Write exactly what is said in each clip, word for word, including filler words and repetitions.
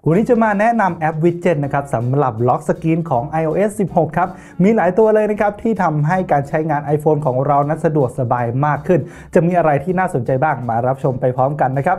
วันนี้จะมาแนะนำแอปวิดเจ็ตนะครับสำหรับล็อกสกรีนของ ไอ โอ เอส สิบหก ครับมีหลายตัวเลยนะครับที่ทำให้การใช้งาน iPhone ของเรานั้นสะดวกสบายมากขึ้นจะมีอะไรที่น่าสนใจบ้างมารับชมไปพร้อมกันนะครับ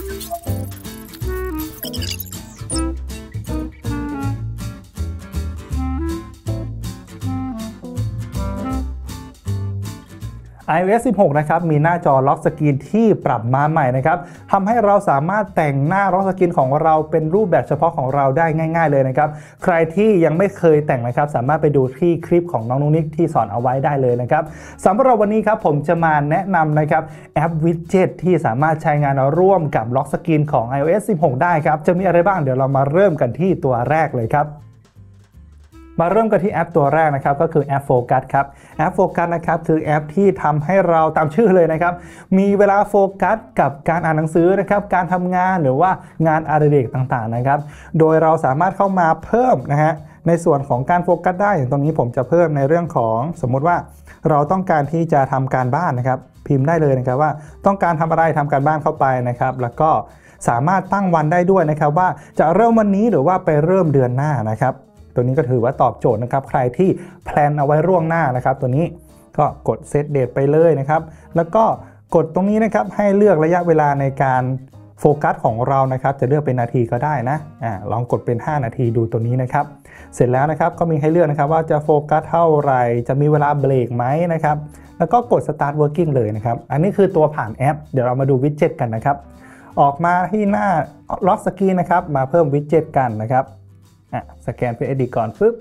ไอ โอ เอส สิบหก นะครับมีหน้าจอล็อกสกรีนที่ปรับมาใหม่นะครับทำให้เราสามารถแต่งหน้าล็อกสกรีนของเราเป็นรูปแบบเฉพาะของเราได้ง่ายๆเลยนะครับใครที่ยังไม่เคยแต่งนะครับสามารถไปดูที่คลิปของน้องนุ๊กนิกที่สอนเอาไว้ได้เลยนะครับสำหรับวันนี้ครับผมจะมาแนะนำนะครับแอปวิดเจ็ตที่สามารถใช้งานร่วมกับล็อกสกรีนของ ไอ โอ เอส สิบหก ได้ครับจะมีอะไรบ้างเดี๋ยวเรามาเริ่มกันที่ตัวแรกเลยครับมาเริ่มกันที่แอปตัวแรกนะครับก็คือแอปโฟกัสครับแอปโฟกัสนะครับคือแอปที่ทำให้เราตามชื่อเลยนะครับมีเวลาโฟกัสกับการอ่านหนังสือนะครับการทำงานหรือว่างานอดิเรกต่างๆนะครับโดยเราสามารถเข้ามาเพิ่มนะฮะในส่วนของการโฟกัสได้อย่างตรงนี้ผมจะเพิ่มในเรื่องของสมมติว่าเราต้องการที่จะทำการบ้านนะครับพิมพ์ได้เลยนะครับว่าต้องการทำอะไรทำการบ้านเข้าไปนะครับแล้วก็สามารถตั้งวันได้ด้วยนะครับว่าจะเริ่มวันนี้หรือว่าไปเริ่มเดือนหน้านะครับตัวนี้ก็ถือว่าตอบโจทย์นะครับใครที่แพลนเอาไว้ล่วงหน้านะครับตัวนี้ก็กดเซตเดทไปเลยนะครับแล้วก็กดตรงนี้นะครับให้เลือกระยะเวลาในการโฟกัสของเรานะครับจะเลือกเป็นนาทีก็ได้นะอ่าลองกดเป็นห้านาทีดูตัวนี้นะครับเสร็จแล้วนะครับก็มีให้เลือกนะครับว่าจะโฟกัสเท่าไหร่จะมีเวลาเบรกไหมนะครับแล้วก็กด Start Working เลยนะครับอันนี้คือตัวผ่านแอปเดี๋ยวเรามาดูวิดเจ็ตกันนะครับออกมาที่หน้าล็อกสกรีนนะครับมาเพิ่มวิดเจ็ตกันนะครับสแกน Face ไอ ดี ก่อนปึ๊บ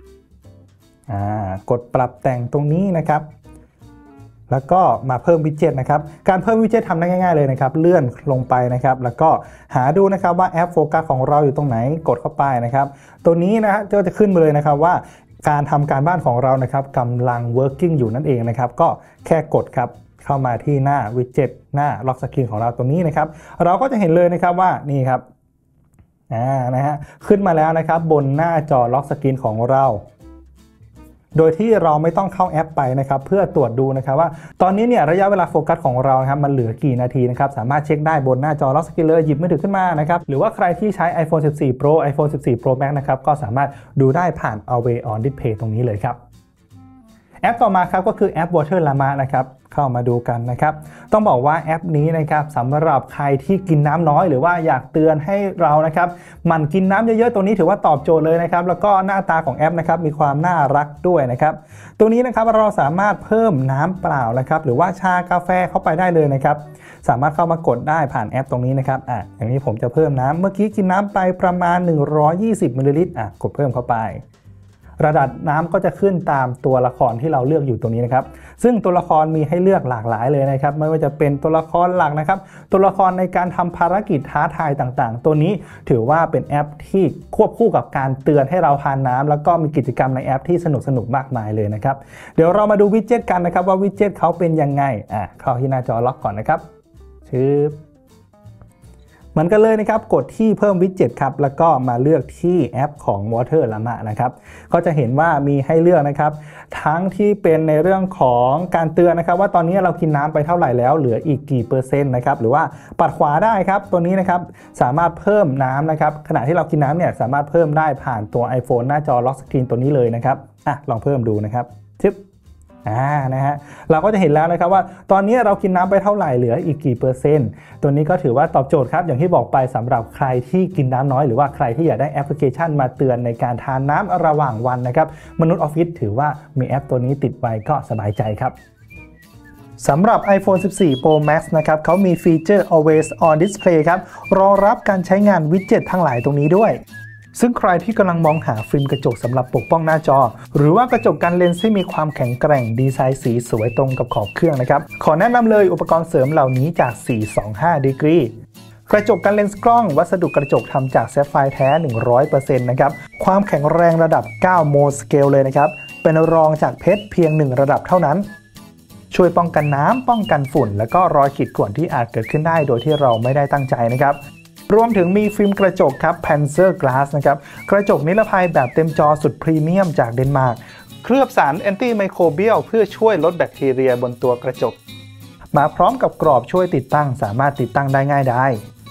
กดปรับแต่งตรงนี้นะครับแล้วก็มาเพิ่มวิดเจ็ตนะครับการเพิ่มวิดเจ็ตทำได้ง่ายๆเลยนะครับเลื่อนลงไปนะครับแล้วก็หาดูนะครับว่าแอปโฟกัสของเราอยู่ตรงไหนกดเข้าไปนะครับตัวนี้นะฮะก็จะขึ้นมาเลยนะครับว่าการทำการบ้านของเรานะครับกำลัง working อยู่นั่นเองนะครับก็แค่กดครับเข้ามาที่หน้าวิดเจ็ตหน้าล็อกสกรีนของเราตรงนี้นะครับเราก็จะเห็นเลยนะครับว่านี่ครับอ่านะฮะขึ้นมาแล้วนะครับบนหน้าจอล็อกสกรีนของเราโดยที่เราไม่ต้องเข้าแอปไปนะครับเพื่อตรวจดูนะครับว่าตอนนี้เนี่ยระยะเวลาโฟกัสของเรานะครับมันเหลือกี่นาทีนะครับสามารถเช็คได้บนหน้าจอล็อกสกรีนเลยหยิบมือถือขึ้นมานะครับหรือว่าใครที่ใช้ ไอโฟน สิบสี่ Pro ไอโฟน สิบสี่ Pro Max นะครับก็สามารถดูได้ผ่าน Always On Display ตรงนี้เลยครับแอปต่อมาครับก็คือแอป Water Llama นะครับเข้ามาดูกันนะครับต้องบอกว่าแอปนี้นะครับสำหรับใครที่กินน้ำน้อยหรือว่าอยากเตือนให้เรานะครับมันกินน้ำเยอะๆตัวนี้ถือว่าตอบโจทย์เลยนะครับแล้วก็หน้าตาของแอปนะครับมีความน่ารักด้วยนะครับตัวนี้นะครับเราสามารถเพิ่มน้ำเปล่านะครับหรือว่าชากาแฟเข้าไปได้เลยนะครับสามารถเข้ามากดได้ผ่านแอปตรงนี้นะครับอ่ะอย่างนี้ผมจะเพิ่มน้ำเมื่อกี้กินน้ำไปประมาณหนึ่งร้อยยี่สิบมิลลิลิตรอ่ะกดเพิ่มเข้าไประดับน้ำก็จะขึ้นตามตัวละครที่เราเลือกอยู่ตรงนี้นะครับซึ่งตัวละครมีให้เลือกหลากหลายเลยนะครับไม่ว่าจะเป็นตัวละครหลักนะครับตัวละครในการทำภารกิจท้าทายต่างๆตัวนี้ถือว่าเป็นแอปที่ควบคู่กับการเตือนให้เราทานน้ำแล้วก็มีกิจกรรมในแอปที่สนุกสนุกมากมายเลยนะครับเดี๋ยวเรามาดูวิดเจ็ตกันนะครับว่าวิดเจ็ตเขาเป็นยังไงอ่ะเข้าที่หน้าจอล็อกก่อนนะครับชื่อเหมือนกันเลยนะครับกดที่เพิ่มวิดเจ็ตครับแล้วก็มาเลือกที่แอปของ Water Llama นะครับก็จะเห็นว่ามีให้เลือกนะครับทั้งที่เป็นในเรื่องของการเตือนนะครับว่าตอนนี้เรากินน้ำไปเท่าไหร่แล้วเหลืออีกกี่เปอร์เซ็นต์นะครับหรือว่าปัดขวาได้ครับตัวนี้นะครับสามารถเพิ่มน้ำนะครับขณะที่เรากินน้ำเนี่ยสามารถเพิ่มได้ผ่านตัว iPhone หน้าจอล็อกสกรีนตัวนี้เลยนะครับอ่ะลองเพิ่มดูนะครับชิปอ่านะฮะเราก็จะเห็นแล้วนะครับว่าตอนนี้เรากินน้ำไปเท่าไหร่เหลืออีกกี่เปอร์เซ็นต์ตัวนี้ก็ถือว่าตอบโจทย์ครับอย่างที่บอกไปสำหรับใครที่กินน้ำน้อยหรือว่าใครที่อยากได้แอปพลิเคชันมาเตือนในการทานน้ำระหว่างวันนะครับมนุษย์ออฟฟิศถือว่ามีแอปตัวนี้ติดไว้ก็สบายใจครับสำหรับ ไอโฟน สิบสี่ Pro Max นะครับเขามีฟีเจอร์ Always On Display ครับรองรับการใช้งานวิดเจ็ตทั้งหลายตรงนี้ด้วยซึ่งใครที่กำลังมองหาฟิล์มกระจกสำหรับปกป้องหน้าจอหรือว่ากระจกกันเลนส์ที่มีความแข็งแกร่งดีไซน์สีสวยตรงกับขอบเครื่องนะครับขอแนะนำเลยอุปกรณ์เสริมเหล่านี้จาก สี่สองห้า Degree กระจกกันเลนส์กล้องวัสดุกระจกทำจากแซฟไฟร์แท้ หนึ่งร้อยเปอร์เซ็นต์ นะครับความแข็งแรงระดับ เก้า โมสเกลเลยนะครับเป็นรองจากเพชรเพียงหนึ่งระดับเท่านั้นช่วยป้องกันน้ำป้องกันฝุ่นและก็รอยขีดข่วนที่อาจเกิดขึ้นได้โดยที่เราไม่ได้ตั้งใจนะครับรวมถึงมีฟิล์มกระจกครับ Panzer Glass นะครับกระจกนิรภัยแบบเต็มจอสุดพรีเมียมจากเดนมาร์กเคลือบสารแอนตี้ไมโครเบียลเพื่อช่วยลดแบคทีเรียบนตัวกระจกมาพร้อมกับกรอบช่วยติดตั้งสามารถติดตั้งได้ง่ายดาย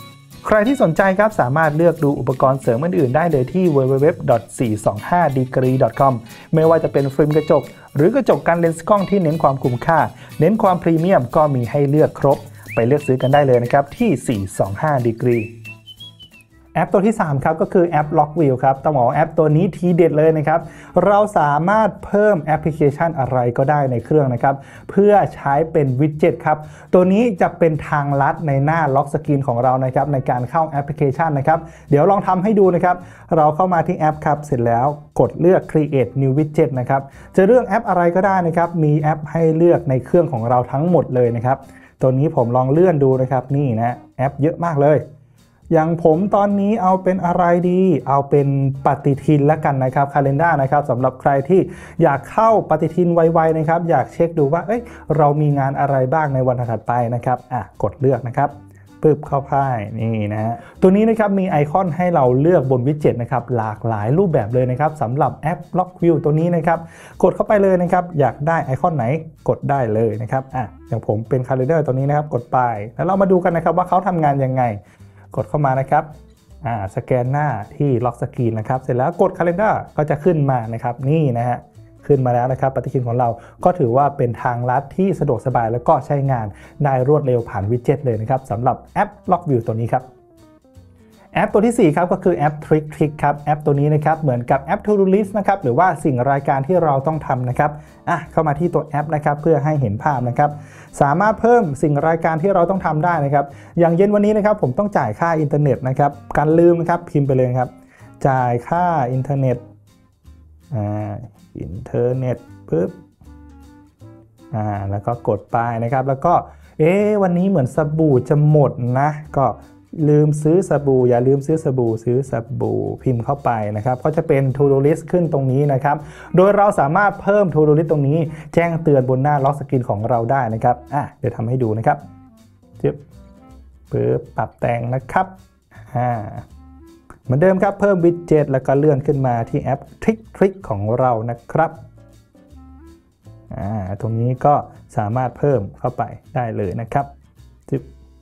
ใครที่สนใจครับสามารถเลือกดูอุปกรณ์เสริมอื่นๆได้เลยที่ ดับเบิลยู ดับเบิลยู ดับเบิลยู ดอท สี่สองห้าดีกรี ดอท คอม ไม่ว่าจะเป็นฟิล์มกระจกหรือกระจกกันเลนส์กล้องที่เน้นความคุ้มค่าเน้นความพรีเมียมก็มีให้เลือกครบไปเลือกซื้อกันได้เลยนะครับที่ สี่สองห้าดีกรีแอปตัวที่สามครับก็คือแอป Lockview ครับต้องบอกว่าแอปตัวนี้ทีเด็ดเลยนะครับเราสามารถเพิ่มแอปพลิเคชันอะไรก็ได้ในเครื่องนะครับเพื่อใช้เป็นวิดเจ็ตครับตัวนี้จะเป็นทางลัดในหน้าล็อกสกรีนของเรานะครับในการเข้าแอปพลิเคชันนะครับเดี๋ยวลองทำให้ดูนะครับเราเข้ามาที่แอปครับเสร็จแล้วกดเลือก Create New Widget นะครับจะเลือกแอปอะไรก็ได้นะครับมีแอปให้เลือกในเครื่องของเราทั้งหมดเลยนะครับตัวนี้ผมลองเลื่อนดูนะครับนี่นะแอปเยอะมากเลยอย่างผมตอนนี้เอาเป็นอะไรดีเอาเป็นปฏิทินแล้วกันนะครับ Calendar นะครับสำหรับใครที่อยากเข้าปฏิทินไวๆนะครับอยากเช็คดูว่าเอ้ยเรามีงานอะไรบ้างในวันถัดไปนะครับอ่ะกดเลือกนะครับปึ๊บเข้าไปนี่นะฮะตัวนี้นะครับมีไอคอนให้เราเลือกบนวิดเจ็ตนะครับหลากหลายรูปแบบเลยนะครับสำหรับแอป Lockview ตัวนี้นะครับกดเข้าไปเลยนะครับอยากได้ไอคอนไหนกดได้เลยนะครับอ่ะอย่างผมเป็น Calendar ตัวนี้นะครับกดไปแล้วเรามาดูกันนะครับว่าเขาทำงานยังไงกดเข้ามานะครับอ่าสแกนหน้าที่ล็อกสกรีนนะครับเสร็จแล้วกด Calendar ก็จะขึ้นมานะครับนี่นะฮะขึ้นมาแล้วนะครับปฏิทินของเราก็ถือว่าเป็นทางลัดที่สะดวกสบายแล้วก็ใช้งานได้รวดเร็วผ่านวิดเจ็ตเลยนะครับสำหรับแอป Lockview ตัวนี้ครับแอปตัวที่สี่ครับก็คือแอป Trick Trick ครับแอปตัวนี้นะครับเหมือนกับแอป To Do List นะครับหรือว่าสิ่งรายการที่เราต้องทำนะครับอ่ะเข้ามาที่ตัวแอปนะครับเพื่อให้เห็นภาพนะครับสามารถเพิ่มสิ่งรายการที่เราต้องทำได้นะครับอย่างเย็นวันนี้นะครับผมต้องจ่ายค่าอินเทอร์เน็ตนะครับการลืมนะครับพิมพ์ไปเลยครับจ่ายค่าอินเทอร์เน็ตอ่าอินเทอร์เน็ตปึ๊บอ่าแล้วก็กดไปนะครับแล้วก็เอ๊ะวันนี้เหมือนสบู่จะหมดนะก็ลืมซื้อสบู่อย่าลืมซื้อสบู่ซื้อสบู่พิมพ์เข้าไปนะครับก็จะเป็น To Do List ขึ้นตรงนี้นะครับโดยเราสามารถเพิ่ม To Do List ตรงนี้แจ้งเตือนบนหน้าล็อกสกรีนของเราได้นะครับอ่ะเดี๋ยวทำให้ดูนะครับจึ๊บปึ๊บปรับแต่งนะครับอ่าเหมือนเดิมครับเพิ่มวิดเจ็ตแล้วก็เลื่อนขึ้นมาที่แอป Trick Trick ของเรานะครับอ่าตรงนี้ก็สามารถเพิ่มเข้าไปได้เลยนะครับจึ๊บ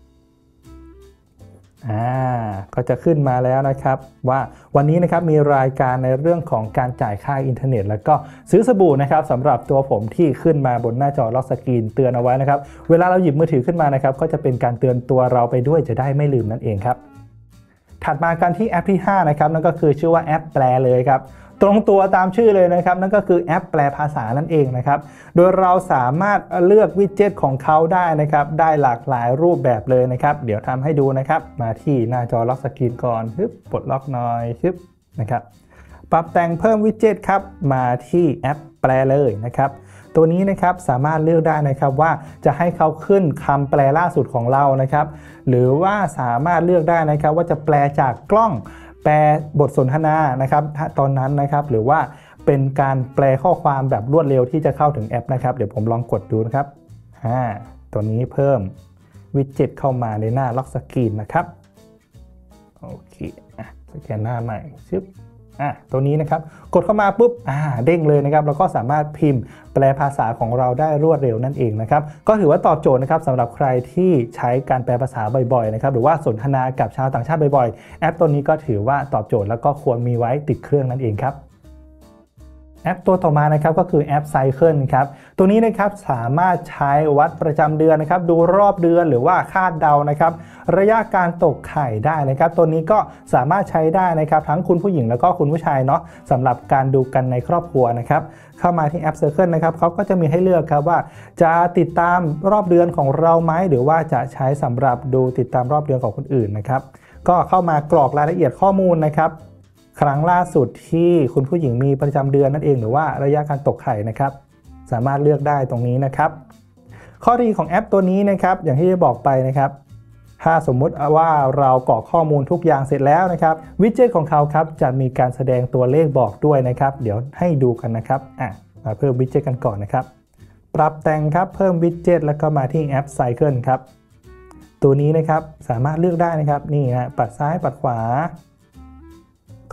อ่าก็จะขึ้นมาแล้วนะครับว่าวันนี้นะครับมีรายการในเรื่องของการจ่ายค่าอินเทอร์เน็ตแล้วก็ซื้อสบู่นะครับสำหรับตัวผมที่ขึ้นมาบนหน้าจอล็อกสกรีนเตือนเอาไว้นะครับเวลาเราหยิบมือถือขึ้นมานะครับก็จะเป็นการเตือนตัวเราไปด้วยจะได้ไม่ลืมนั่นเองครับถัดมากันที่แอปที่ห้านะครับนั่นก็คือชื่อว่าแอปแปลเลยครับตรงตัวตามชื่อเลยนะครับนั่นก็คือแอปแปลภาษานั่นเองนะครับโดยเราสามารถเลือกวิดเจ็ตของเขาได้นะครับได้หลากหลายรูปแบบเลยนะครับเดี๋ยวทำให้ดูนะครับมาที่หน้าจอล็อกสกรีนก่อนฮึบปลดล็อกหน่อยฮึบนะครับปรับแต่งเพิ่มวิดเจ็ตครับมาที่แอปแปลเลยนะครับตัวนี้นะครับสามารถเลือกได้นะครับว่าจะให้เขาขึ้นคำแปลล่าสุดของเรานะครับหรือว่าสามารถเลือกได้นะครับว่าจะแปลจากกล้องแปลบทสนทนานะครับตอนนั้นนะครับหรือว่าเป็นการแปลข้อความแบบรวดเร็วที่จะเข้าถึงแอปนะครับเดี๋ยวผมลองกดดูนะครับอ่าตัวนี้เพิ่มวิดเจ็ตเข้ามาในหน้าล็อกสกรีนนะครับโอเคอ่ะสแกนหน้าใหม่ชึบอ่ะตัวนี้นะครับกดเข้ามาปุ๊บอ่าเด้งเลยนะครับแล้วก็สามารถพิมพ์แปลภาษาของเราได้รวดเร็วนั่นเองนะครับก็ถือว่าตอบโจทย์นะครับสำหรับใครที่ใช้การแปลภาษาบ่อยๆนะครับหรือว่าสนทนากับชาวต่างชาติบ่อยๆแอปตัวนี้ก็ถือว่าตอบโจทย์แล้วก็ควรมีไว้ติดเครื่องนั่นเองครับแอปตัวต่อมานะครับก็คือแอป Cycle ครับตัวนี้นะครับสามารถใช้วัดประจำเดือนนะครับดูรอบเดือนหรือว่าคาดเดานะครับระยะการตกไข่ได้นะครับตัวนี้ก็สามารถใช้ได้นะครับทั้งคุณผู้หญิงแล้วก็คุณผู้ชายเนาะสำหรับการดูกันในครอบครัวนะครับเข้ามาที่แอป Circle นะครับเขาก็จะมีให้เลือกครับว่าจะติดตามรอบเดือนของเราไหมหรือว่าจะใช้สำหรับดูติดตามรอบเดือนของคนอื่นนะครับก็เข้ามากรอกรายละเอียดข้อมูลนะครับครั้งล่าสุดที่คุณผู้หญิงมีประจำเดือนนั่นเองหรือว่าระยะการตกไข่นะครับสามารถเลือกได้ตรงนี้นะครับข้อดีของแอปตัวนี้นะครับอย่างที่ได้บอกไปนะครับถ้าสมมุติว่าเรากรอกข้อมูลทุกอย่างเสร็จแล้วนะครับวิดเจ็ตของเขาครับจะมีการแสดงตัวเลขบอกด้วยนะครับเดี๋ยวให้ดูกันนะครับอ่ะมาเพิ่มวิดเจ็ตกันก่อนนะครับปรับแต่งครับเพิ่มวิดเจ็ตแล้วก็มาที่แอป Cycle ครับตัวนี้นะครับสามารถเลือกได้นะครับนี่นะปัดซ้ายปัดขวา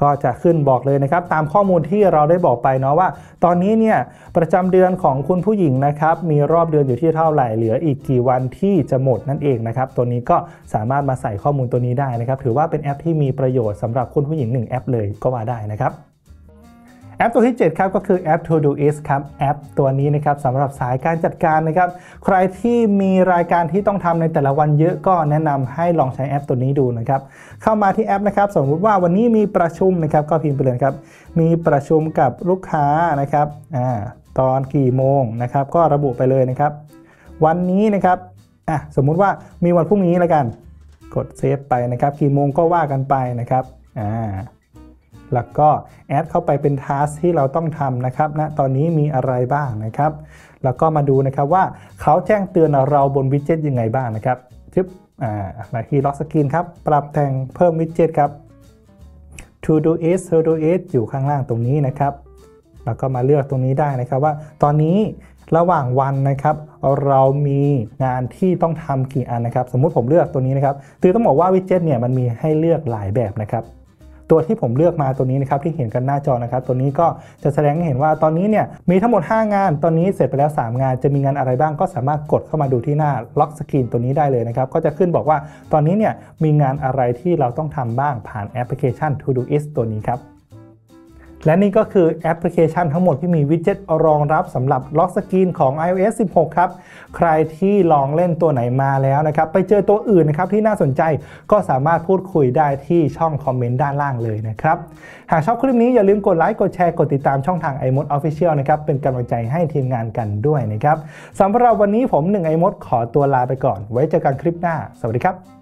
ก็จะขึ้นบอกเลยนะครับตามข้อมูลที่เราได้บอกไปเนาะว่าตอนนี้เนี่ยประจำเดือนของคุณผู้หญิงนะครับมีรอบเดือนอยู่ที่เท่าไหร่เหลืออีกกี่วันที่จะหมดนั่นเองนะครับตัวนี้ก็สามารถมาใส่ข้อมูลตัวนี้ได้นะครับถือว่าเป็นแอปที่มีประโยชน์สำหรับคุณผู้หญิงหนึ่งแอปเลยก็ว่าได้นะครับแอปตัวที่เจ็ดครับก็คือแอป Todoist ครับแอปตัวนี้นะครับสำหรับสายการจัดการนะครับใครที่มีรายการที่ต้องทำในแต่ละวันเยอะก็แนะนำให้ลองใช้แอปตัวนี้ดูนะครับเข้ามาที่แอปนะครับสมมุติว่าวันนี้มีประชุมนะครับก็พิมพ์ไปเลยครับมีประชุมกับลูกค้านะครับอ่าตอนกี่โมงนะครับก็ระบุไปเลยนะครับวันนี้นะครับอ่ะสมมุติว่ามีวันพรุ่งนี้แล้วกันกดเซฟไปนะครับกี่โมงก็ว่ากันไปนะครับอ่าแล้วก็แอดเข้าไปเป็นทัสที่เราต้องทำนะครับณนะตอนนี้มีอะไรบ้างนะครับแล้วก็มาดูนะครับว่าเขาแจ้งเตือนเราบนวิดเจ็ตยังไงบ้างนะครับทึบอ่ามาที่ล็อกสกรีนครับปรับแต่งเพิ่มวิดเจ็ตครับ Todoist Todoist อยู่ข้างล่างตรงนี้นะครับแล้วก็มาเลือกตรงนี้ได้นะครับว่าตอนนี้ระหว่างวันนะครับเรามีงานที่ต้องทำกี่อันนะครับสมมุติผมเลือกตัวนี้นะครับคือต้องบอกว่าวิดเจ็ตเนี่ยมันมีให้เลือกหลายแบบนะครับตัวที่ผมเลือกมาตัวนี้นะครับที่เห็นกันหน้าจอนะครับตัวนี้ก็จะแสดงให้เห็นว่าตอนนี้เนี่ยมีทั้งหมดห้างานตอนนี้เสร็จไปแล้วสามงานจะมีงานอะไรบ้างก็สามารถกดเข้ามาดูที่หน้าล็อกสกรีนตัวนี้ได้เลยนะครับก็จะขึ้นบอกว่าตอนนี้เนี่ยมีงานอะไรที่เราต้องทำบ้างผ่านแอปพลิเคชัน Todoist ตัวนี้ครับและนี่ก็คือแอปพลิเคชันทั้งหมดที่มีวิดเจ็ตรองรับสำหรับล็อกสกรีนของ ไอ โอ เอส สิบหก ครับใครที่ลองเล่นตัวไหนมาแล้วนะครับไปเจอตัวอื่นนะครับที่น่าสนใจก็สามารถพูดคุยได้ที่ช่องคอมเมนต์ด้านล่างเลยนะครับหากชอบคลิปนี้อย่าลืมกดไลค์กดแชร์กดติดตามช่องทาง ไอ โอ เอ Official นะครับเป็นกำลังใจให้ทีมงานกันด้วยนะครับสำหรับวันนี้ผมหนึ่ง ไอ โอ เอ ขอตัวลาไปก่อนไว้เจอกันคลิปหน้าสวัสดีครับ